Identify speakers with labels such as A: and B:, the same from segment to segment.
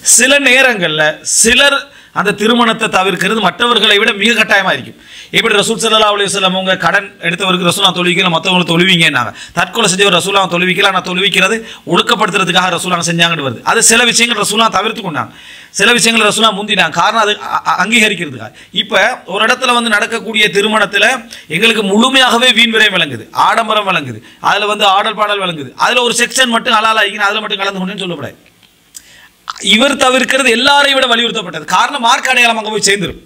A: சில நேரங்களில் சிலர் அந்த திருமணத்தை தவிர்க்கிறது மற்றவர்களை விட மிக கட்டாயமாக இருக்கும். எப்படி ரசூல் ஸல்லல்லாஹு அலைஹி வஸல்லம் அவங்க கடன் எடுத்தவருக்கு ரசூலா தொழுவிக்கல, மற்றவங்களை தொழுவிங்கன்னாங்க. தற்கொலை செஞ்சவர் ரசூலா தொழுவிக்கல, ஆனால் தொழுவிக்கிறது ஒடுக்கப்படுத்துறதுக்காக ரசூலாங்க செஞ்சாங்கன்னு வருது. அது சில விஷயங்கள் ரசூலா தவிர்த்து கொண்டாங்க, சில விஷயங்கள் ரசூலா முந்தினாங்க. காரணம் அது அங்கீகரிக்கிறதுக்காக. இப்போ ஒரு இடத்துல வந்து நடக்கக்கூடிய திருமணத்தில் எங்களுக்கு முழுமையாகவே வீண் விரை விளங்குது, ஆடம்பரம் விளங்குது, அதில் ஆடல் பாடல் விளங்குது, அதில் ஒரு செக்ஷன் மட்டும் ஹலாலாகின்னு அதில் மட்டும் கலந்து கொண்டுன்னு சொல்லப்படாது. இவர் தவிர்க்கிறது எல்லாரையும் விட வலியுறுத்தப்பட்டது. காரணம் மார்க்க அடையாளம் அங்கே போய் சேர்ந்துடும்.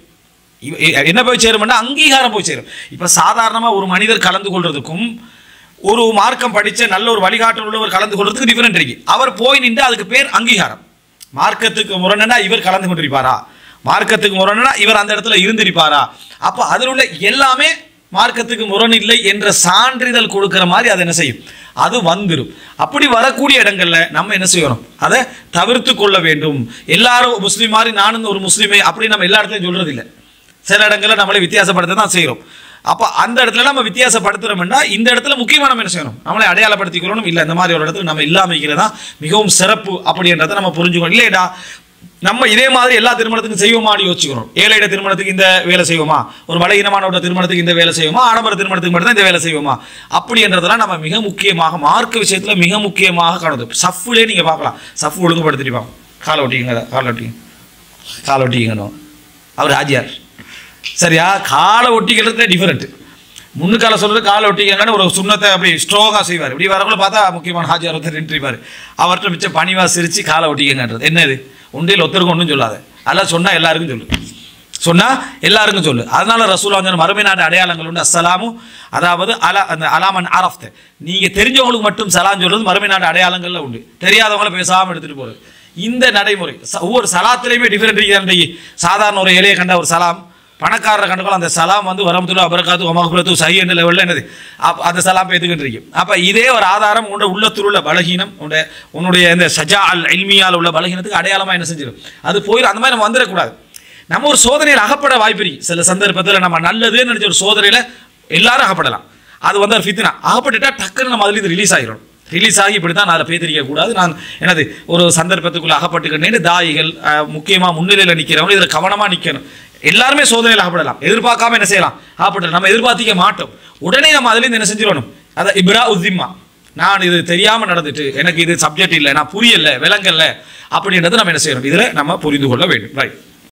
A: என்ன போய் சேரும்னா அங்கீகாரம் போய் சேரும். இப்போ சாதாரணமாக ஒரு மனிதர் கலந்து கொள்றதுக்கும் ஒரு மார்க்கம் படித்த நல்ல ஒரு வழிகாட்டல் உள்ளவர் கலந்து கொள்றதுக்கு டிஃபரெண்ட் இருக்கு. அவர் போய் நின்று அதுக்கு பேர் அங்கீகாரம். மார்க்கத்துக்கு முரணனா இவர் கலந்து கொண்டிருப்பாரா, மார்க்கத்துக்கு முரணனா இவர் அந்த இடத்துல இருந்திருப்பாரா, அப்போ அதில் உள்ள எல்லாமே மார்க்கத்துக்கு முரண் இல்லை என்ற சான்றிதழ் கொடுக்கிற மாதிரி அது என்ன செய்யும், அது வந்துடும். அப்படி வரக்கூடிய இடங்கள்ல நம்ம என்ன செய்யணும், அதை தவிர்த்து கொள்ள வேண்டும். எல்லாரும் முஸ்லீம் மாதிரி நானும் ஒரு முஸ்லீமே அப்படி நம்ம எல்லா இடத்துலையும் சொல்றது இல்லை. சில இடங்களில் நம்மளை வித்தியாசப்படுத்த தான் செய்கிறோம். அப்போ அந்த இடத்துல நம்ம வித்தியாசப்படுத்துறோம்னா இந்த இடத்துல முக்கியமாக நம்ம என்ன செய்யணும், நம்மளை அடையாளப்படுத்திக்கணும். இல்லை இந்த மாதிரி ஒரு இடத்துல நம்ம இல்லாமல் இருக்கிறதா மிகவும் சிறப்பு அப்படின்றத நம்ம புரிஞ்சுக்கணும். இல்லைடா நம்ம இதே மாதிரி எல்லா திருமணத்துக்கும் செய்வோமான்னு யோசிச்சுக்கிறோம். ஏழையிட திருமணத்துக்கு இந்த வேலை செய்வோமா, ஒரு பலகீனமானோட திருமணத்துக்கு இந்த வேலை செய்வோமா, ஆடம்பர திருமணத்துக்கு மட்டும் தான் இந்த வேலை செய்வோமா அப்படின்றதெல்லாம் நம்ம மிக முக்கியமாக மார்க்க விஷயத்தில் மிக முக்கியமாக காணுது. சஃப்லே நீங்கள் பார்க்கலாம், சஃப் ஒழுங்குபடுத்திருப்பாங்க, காலை ஒட்டிங்க, காலை ஒட்டிங்க, காலை ஒட்டிக்கணும். அவர் ஆஜியார் சரியா, காலை ஒட்டிக்கிறதுல டிஃபரெண்ட். முன்னுக்கால சொல்றது காலை ஒட்டிக்கங்கன்னு ஒரு சுண்ணத்தை அப்படி ஸ்ட்ராங்காக செய்வார். இப்படி வரக்குள்ள பார்த்தா முக்கியமான ஹாஜியார் ஒருத்தர் நின்றுப்பார். அவர்கிட்ட மிச்சம் பணிவாக சிரித்து காலை ஒட்டிக்கங்கன்றது என்னது, ஒன்றில் ஒருத்தருக்கும் ஒன்றும் சொல்லாது, அதெல்லாம் சொன்னால் எல்லாருக்கும் சொல்லு, சொன்னால் எல்லாருக்கும் சொல்லு. அதனால ரசூலுல்லாஹ் சொன்ன மறுமை நாட்டு அடையாளங்கள் உண்டு. அஸ்ஸலாமு, அதாவது அந்த அலாமன் அரஃப்த, நீங்கள் தெரிஞ்சவங்களுக்கு மட்டும் சலாம் சொல்றது மறுமை நாட்டு அடையாளங்களில் உண்டு. தெரியாதவங்கள பேசாமல் எடுத்துகிட்டு போகிறது இந்த நடைமுறை. ஒவ்வொரு சலாத்திலையுமே டிஃபரெண்ட் இருக்குது. சாதாரண ஒரு இலையை கண்ட ஒரு சலாம், பணக்காரரை கண்டுக்கலாம் அந்த சலாம் வரமத்துல்லா அபரகாத்து ஒமகுலத்து சை என்ற லெவலில் என்னது அந்த சலாம் பேத்துக்கிட்டு இருக்கும். அப்போ இதே ஒரு ஆதாரம் உன்னோட உள்ளத்தில் உள்ள பலகீனம், உன்னுடைய இந்த சஜா அல் இல்மியால் உள்ள பலகீனத்துக்கு அடையாளமாக என்ன செஞ்சிடும், அது போயிடும். அந்த மாதிரி நம்ம வந்துடக்கூடாது. நம்ம ஒரு சோதனையில் அகப்பட வாய்ப்பு இருக்கு. சில சந்தர்ப்பத்தில் நம்ம நல்லதுன்னு நினச்ச ஒரு சோதனையில் எல்லாரும் அகப்படலாம். அது ஒரு ஃபித்னா, அகப்பட்டுட்டா டக்குன்னு நம்ம அதுலேருந்து ரிலீஸ் ஆகிடும். ரிலீஸ் ஆகி இப்படி தான் நான் அதை பேத்திரிக்கக்கூடாது, நான் எனது ஒரு சந்தர்ப்பத்துக்குள்ளே அகப்பட்டுக்கிட்டேன்னு தாயிகள் முக்கியமாக முன்னிலையில் நிற்கிறவங்க இதில் கவனமாக நிற்கணும். எல்லாருமே சோதனையில் அகப்படலாம், எதிர்பார்க்காம என்ன செய்யலாம், அகப்படலாம். நம்ம எதிர்பார்த்திக்க மாட்டோம், உடனே நம்ம அதுலேருந்து என்ன செஞ்சிடணும், அதை இப்ரா உத்திம்மா, நான் இது தெரியாமல் நடந்துட்டு எனக்கு இது சப்ஜெக்ட் இல்லை, நான் புரியலை விளங்கலை அப்படின்றத நம்ம என்ன செய்யணும், இதில் நம்ம புரிந்து கொள்ள வேண்டும். ரைட்.